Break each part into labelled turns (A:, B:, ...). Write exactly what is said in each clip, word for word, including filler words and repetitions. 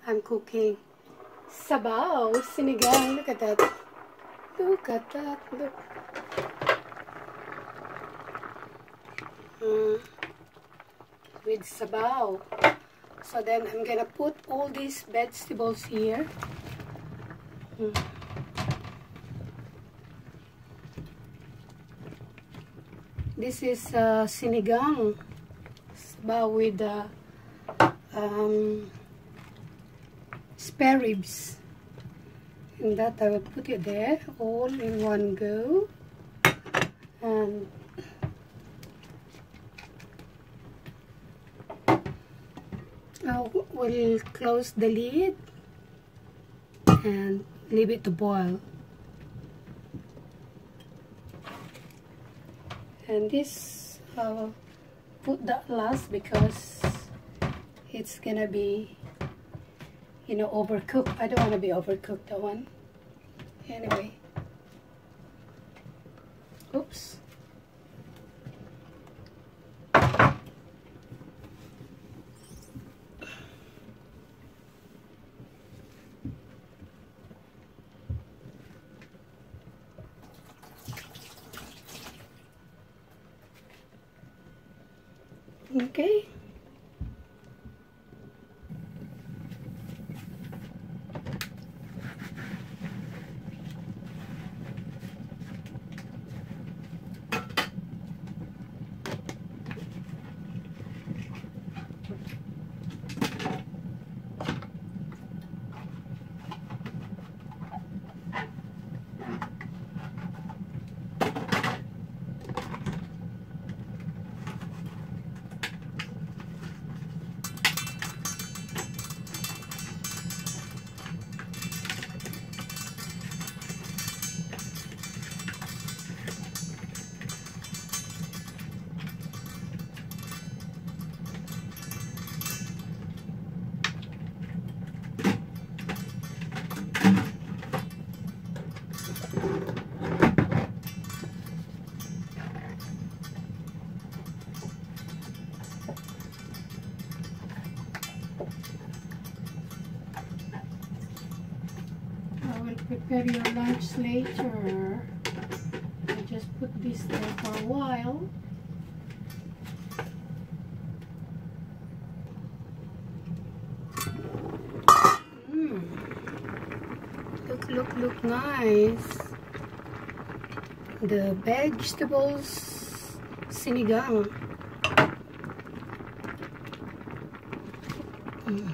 A: I'm cooking sabaw sinigang. Look at that. Look at that. Look. Mm. With sabaw. So then I'm gonna put all these vegetables here. Mm. This is uh, sinigang sabaw with uh, um, spare ribs. And that I will put it there all in one go. And I will close the lid and leave it to boil. And this I'll put that last because it's gonna be, you know, overcooked. I don't want to be overcooked, that one. Anyway. Oops. Okay. I will prepare your lunch later. I just put this there for a while. Mm. Look, look, look nice. The vegetables sinigang. Mm.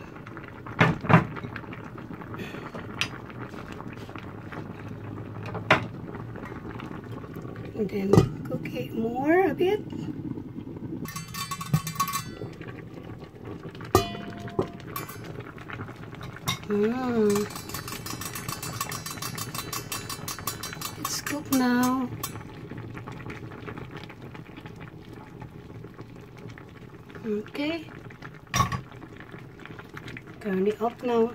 A: And then cook it more a bit. Mm. It's cooked now. Okay. Turn it off now.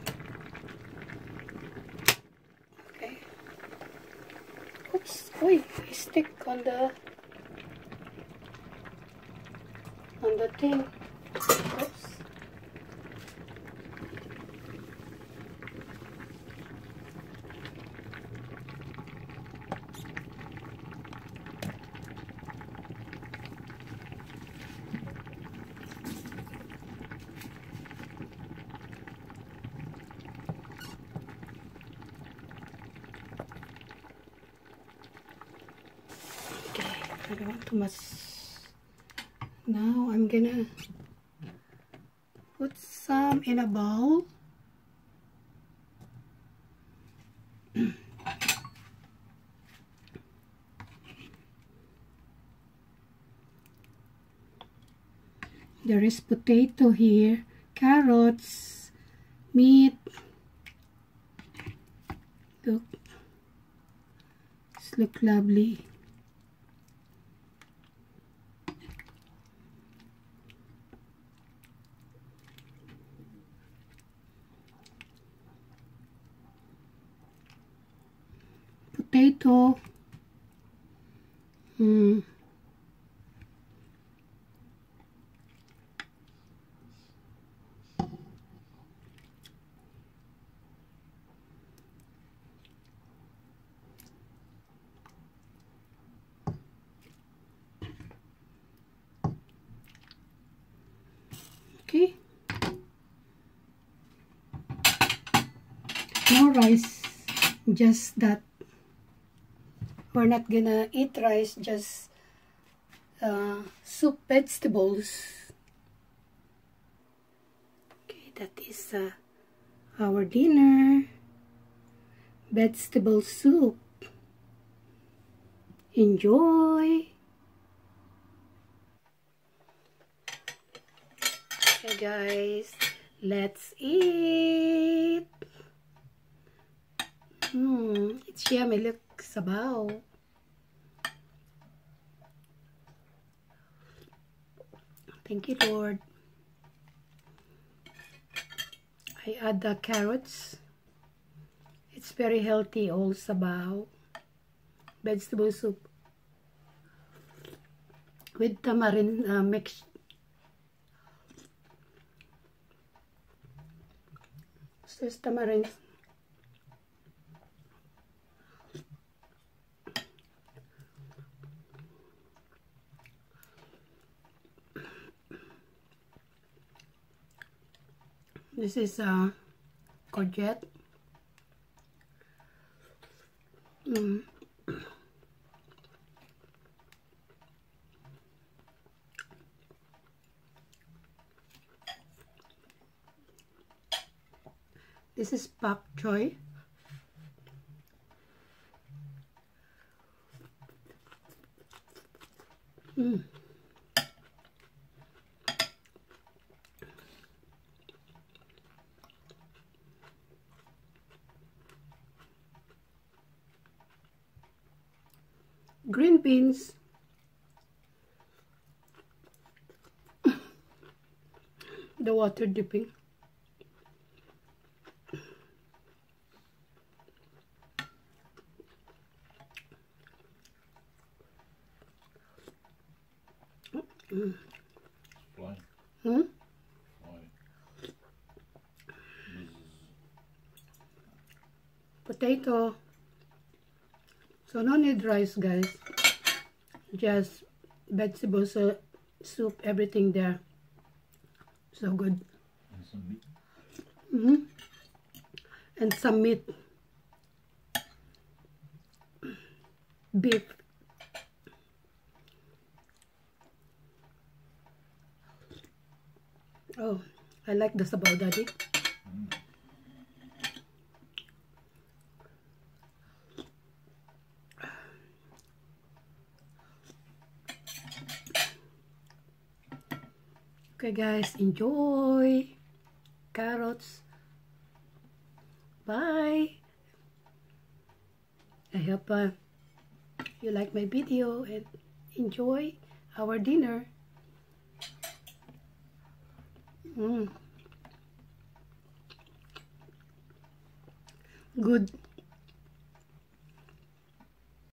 A: Okay. Oops. Oi, I stick on the on the thing. Oops. I don't want too much. Now I'm gonna put some in a bowl. There is potato here, carrots, meat. Look, this look lovely. Potato. Hmm. no rice, just that. We're not gonna eat rice, just uh, soup, vegetables. Okay, that is uh, our dinner. Vegetable soup. Enjoy. Okay guys, let's eat. Hmm, it's yummy. Look, sabaw. Thank you, Lord. I add the carrots. It's very healthy, all sabaw. Vegetable soup with tamarind uh, mix. So it's tamarind. This is uh, courgette. Mm. This is pak choy. Mm. Green beans. The water dipping. Mm.
B: Fly.
A: Hmm?
B: Fly.
A: Potato. So no need rice, guys. Just vegetable so soup, everything there. So good.
B: And some meat.
A: Mm-hmm. And some meat. Beef. Oh, I like the sabaw, Daddy.
B: Mm.
A: Okay, guys, enjoy. Carrots. Bye. I hope uh, you like my video and enjoy our dinner. Mm. Good.